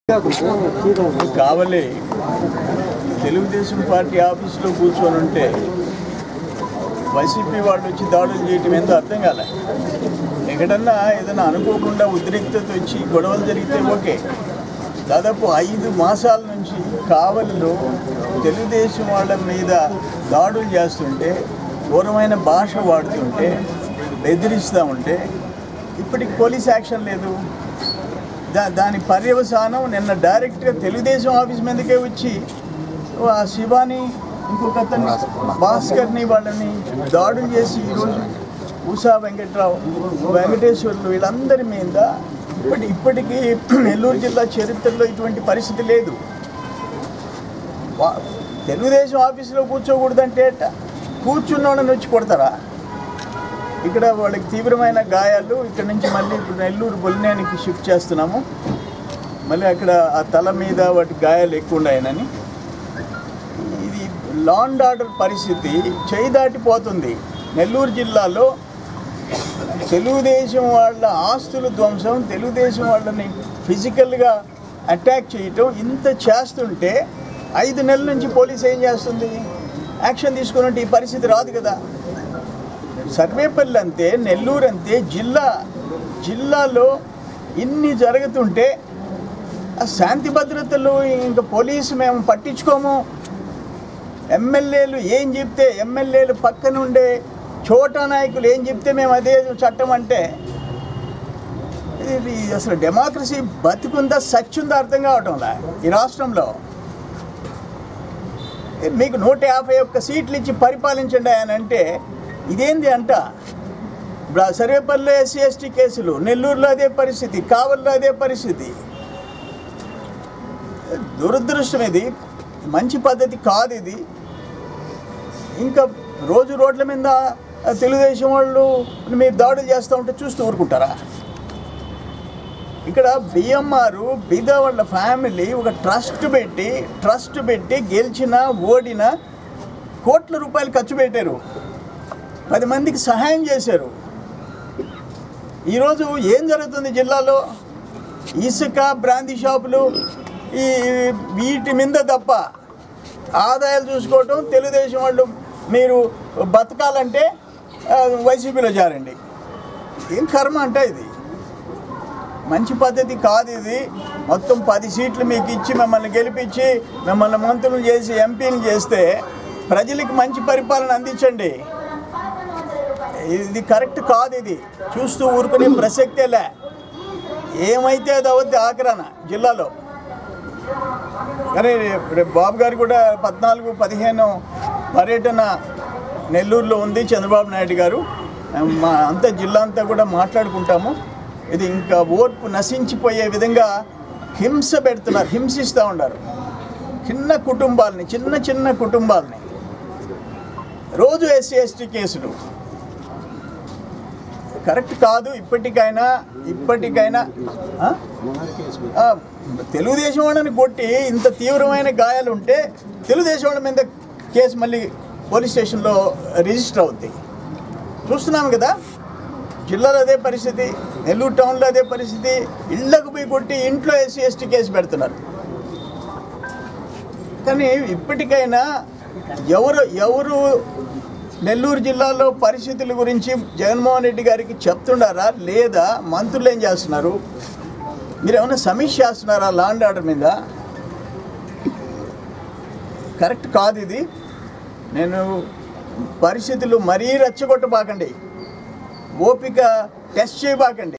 కావలి Telugu Desam party ఆఫీసులో కూర్చొని ఉంటే వైసీపీ వాళ్ళు వచ్చి దాడులు చేయటం ఏందో అర్థం కాలే. ఎక్కడన్నా ఏదైనా అనుకోకుండా ఉద్రిక్తత వచ్చి గొడవలు జరిగితే ఓకే. దాదాపు 5 మాసాల నుంచి కావలిలో తెలుగుదేశం వాళ్ళ మీద దాడులు చేస్తుంటే, ఘోరమైన భాష వాడుతుంటే, బెదిరిస్తూ ఉంటే ఇప్పటికి పోలీస్ యాక్షన్ లేదు. దాని పర్యవసానం నిన్న డైరెక్ట్గా తెలుగుదేశం ఆఫీస్ మీదకే వచ్చి శివాని ఇంకొక అతని భాస్కర్ని వాళ్ళని దాడులు చేసి ఈరోజు ఉషా వెంకటేశ్వర్లు వీళ్ళందరి మీద ఇప్పటికీ నెల్లూరు జిల్లా చరిత్రలో ఇటువంటి పరిస్థితి లేదు. తెలుగుదేశం ఆఫీసులో కూర్చోకూడదంటే కూర్చున్న వాళ్ళని వచ్చి కొడతారా? ఇక్కడ వాళ్ళకి తీవ్రమైన గాయాలు. ఇక్కడ నుంచి మళ్ళీ ఇప్పుడు నెల్లూరు బొలినేనికి షిఫ్ట్ చేస్తున్నాము. మళ్ళీ అక్కడ ఆ తల మీద వాటి గాయాలు ఎక్కువ ఉన్నాయని. ఇది లా అండ్ ఆర్డర్ పరిస్థితి చేయి దాటిపోతుంది. నెల్లూరు జిల్లాలో తెలుగుదేశం వాళ్ళ ఆస్తుల ధ్వంసం, తెలుగుదేశం వాళ్ళని ఫిజికల్గా అటాక్ చేయటం ఇంత చేస్తుంటే 5 నెలల నుంచి పోలీసు ఏం చేస్తుంది? యాక్షన్ తీసుకున్నట్టు ఈ పరిస్థితి రాదు కదా. సర్వేపల్లి అంతే, నెల్లూరు అంతే, జిల్లాలో ఇన్ని జరుగుతుంటే ఆ శాంతి భద్రతలు ఇంకా పోలీసు మేము పట్టించుకోము. ఎమ్మెల్యేలు ఏం చెప్తే, ఎమ్మెల్యేలు పక్కనుండే చోటా నాయకులు ఏం చెప్తే మేము అదే చట్టం అంటే ఇది అసలు డెమోక్రసీ బతికుందా సచ్చుందా అర్థం కావటంలా ఈ రాష్ట్రంలో. మీకు 151 సీట్లు ఇచ్చి పరిపాలించండి అని అంటే ఇదేంది అంట. సర్వేపల్లిలో ఎస్సీ ఎస్టీ కేసులు, నెల్లూరులో అదే పరిస్థితి, కావలిలో అదే పరిస్థితి. దురదృష్టం. ఇది మంచి పద్ధతి కాదు. ఇది ఇంకా రోజు రోడ్ల మీద తెలుగుదేశం వాళ్ళు మీరు దాడులు చేస్తూ ఉంటే చూస్తూ ఊరుకుంటారా? ఇక్కడ బిఎంఆర్ బిదా వాళ్ళ ఫ్యామిలీ ఒక ట్రస్ట్ పెట్టి గెలిచినా ఓడినా కోట్ల రూపాయలు ఖర్చు పెట్టారు, 10 మందికి సహాయం చేశారు. ఈరోజు ఏం జరుగుతుంది జిల్లాలో? ఇసుక, బ్రాందీ షాపులు, ఈ వీటి మీద తప్ప ఆదాయాలు చూసుకోవటం. తెలుగుదేశం వాళ్ళు మీరు బతకాలంటే వైసీపీలో చేరండి. ఏం కర్మ అంటే ఇది మంచి పద్ధతి కాదు. ఇది మొత్తం 10 సీట్లు మీకు ఇచ్చి మిమ్మల్ని గెలిపించి మిమ్మల్ని మంత్రులు చేసి ఎంపీలు చేస్తే ప్రజలకు మంచి పరిపాలన అందించండి. ఇది కరెక్ట్ కాదు. ఇది చూస్తూ ఊరుకునే ప్రసక్తేలే. ఏమైతే అది అవద్ది ఆఖరాన జిల్లాలో. కానీ రేపు బాబు గారు కూడా 14-15 పర్యటన నెల్లూరులో ఉంది. చంద్రబాబు నాయుడు గారు మా అంతా జిల్లా అంతా కూడా మాట్లాడుకుంటాము. ఇది ఇంకా ఓర్పు నశించిపోయే విధంగా హింస పెడుతున్నారు, హింసిస్తూ ఉన్నారు చిన్న కుటుంబాలని. రోజు ఎస్సీ ఎస్టీ కేసులు కరెక్ట్ కాదు. ఇప్పటికైనా తెలుగుదేశం వాళ్ళని కొట్టి ఇంత తీవ్రమైన గాయాలు ఉంటే తెలుగుదేశం వాళ్ళ మీద కేసు మళ్ళీ పోలీస్ స్టేషన్లో రిజిస్టర్ అవుద్ది. చూస్తున్నాము కదా, జిల్లాలో అదే పరిస్థితి, నెల్లూరు టౌన్లో అదే పరిస్థితి. ఇళ్లకు పోయి కొట్టి ఇంట్లో ఎస్సీ ఎస్టీ కేసు పెడుతున్నారు. కానీ ఇప్పటికైనా ఎవరు నెల్లూరు జిల్లాలో పరిస్థితుల గురించి జగన్మోహన్ రెడ్డి గారికి చెప్తున్నారా లేదా? మంత్రులు ఏం చేస్తున్నారు? మీరు ఏమైనా సమీక్ష చేస్తున్నారా లా అండ్ ఆర్డర్ మీద? కరెక్ట్ కాదు ఇది. నేను పరిస్థితులు మరీ రెచ్చగొట్టబాకండి, ఓపిక టెస్ట్ చేయబాకండి.